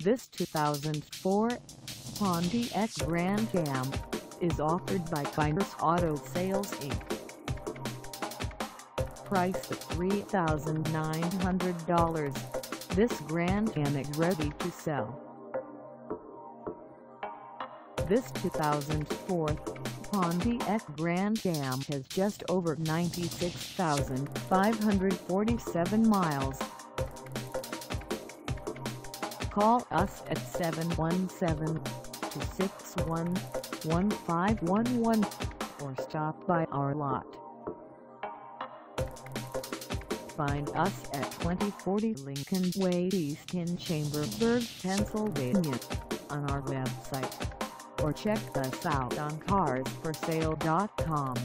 This 2004 Pontiac Grand Am is offered by Kyners Auto Sales Inc. Priced at $3,900, this Grand Am is ready to sell. This 2004 Pontiac Grand Am has just over 96,547 miles. Call us at 717-261-1511 or stop by our lot. Find us at 2040 Lincoln Way East in Chambersburg, Pennsylvania, on our website, or check us out on carsforsale.com.